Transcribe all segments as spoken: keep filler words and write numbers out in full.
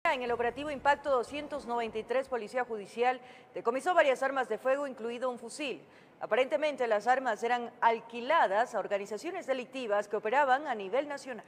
En el operativo Impacto doscientos noventa y tres, Policía Judicial decomisó varias armas de fuego, incluido un fusil. Aparentemente las armas eran alquiladas a organizaciones delictivas que operaban a nivel nacional.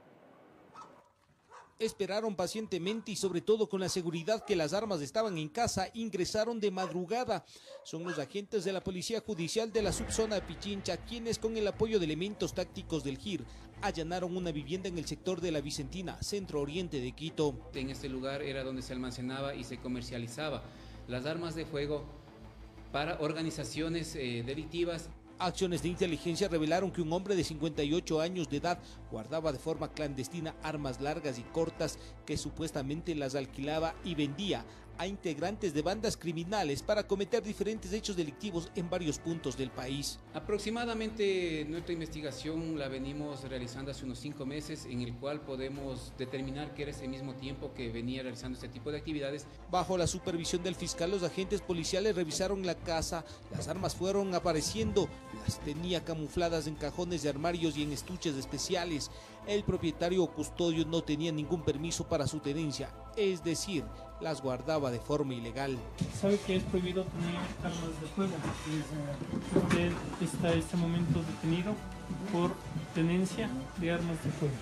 Esperaron pacientemente y sobre todo con la seguridad que las armas estaban en casa, ingresaron de madrugada. Son los agentes de la Policía Judicial de la subzona de Pichincha quienes con el apoyo de elementos tácticos del G I R allanaron una vivienda en el sector de La Vicentina, centro oriente de Quito. En este lugar era donde se almacenaba y se comercializaba las armas de fuego para organizaciones eh, delictivas. Acciones de inteligencia revelaron que un hombre de cincuenta y ocho años de edad guardaba de forma clandestina armas largas y cortas que supuestamente las alquilaba y vendía a integrantes de bandas criminales para cometer diferentes hechos delictivos en varios puntos del país. Aproximadamente nuestra investigación la venimos realizando hace unos cinco meses, en el cual podemos determinar que era ese mismo tiempo que venía realizando este tipo de actividades. Bajo la supervisión del fiscal, los agentes policiales revisaron la casa. Las armas fueron apareciendo, las tenía camufladas en cajones de armarios y en estuches especiales. El propietario o custodio no tenía ningún permiso para su tenencia, es decir, las guardaba de forma ilegal. Sabe que es prohibido tener armas de fuego. Usted está en este momento detenido por tenencia de armas de fuego.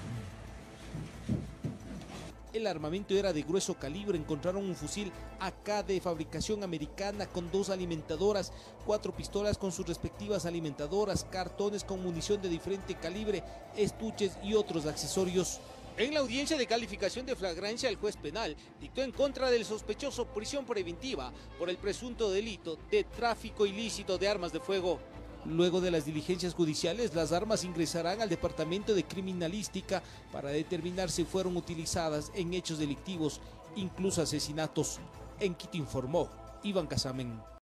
El armamento era de grueso calibre. Encontraron un fusil A K de fabricación americana con dos alimentadoras, cuatro pistolas con sus respectivas alimentadoras, cartones con munición de diferente calibre, estuches y otros accesorios. En la audiencia de calificación de flagrancia, el juez penal dictó en contra del sospechoso prisión preventiva por el presunto delito de tráfico ilícito de armas de fuego. Luego de las diligencias judiciales, las armas ingresarán al Departamento de Criminalística para determinar si fueron utilizadas en hechos delictivos, incluso asesinatos. En Quito informó Iván Casamen.